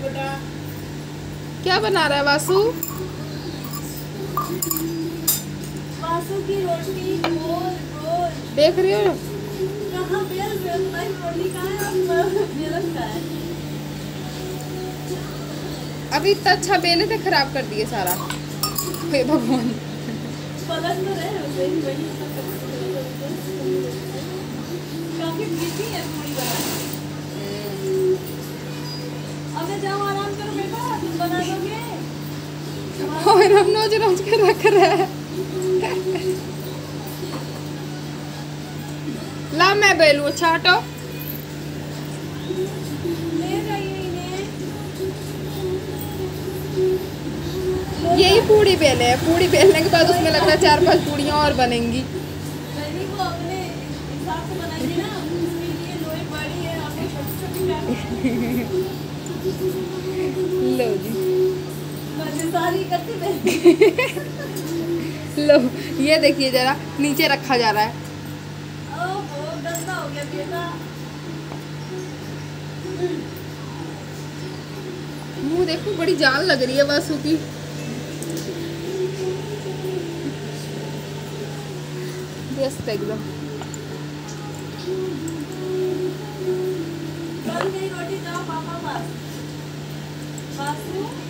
क्या बना रहा है वासु? वासु की रोटी गोल गोल देख रही हो? कहाँ बेल रोटी कहाँ है? बेलन का है। अभी इतना अच्छा बेले थे, खराब कर दिए सारा। हे भगवान। पलट तो रहे वही काफी बिजी है पूरी बनाने। अबे जाओ आराम करो बेटा, तुम बना दोगे। और हम नोच नोच के रख रहे हैं। ला मैं बेलू। अच्छा हटो। ले जाइए इन्हें। यही पूड़ी बेले है। पूड़ी बेलने के बाद उसमें लग रहा है 4-5 पूड़ियाँ और बनेंगी। नहीं वो अपने हिसाब से बनाइए ना, उसके लिए लोई बड़ी है और छोटी छोटी लो जी। सारी करते लो ये देखिए जरा, नीचे रखा जा रहा है। ओहो गंदा हो गया बेटा। मुँह देखो, बड़ी जान लग रही है वासु की। व्यस्त एकदम। बन गई रोटी, जाओ पापा पास। वासु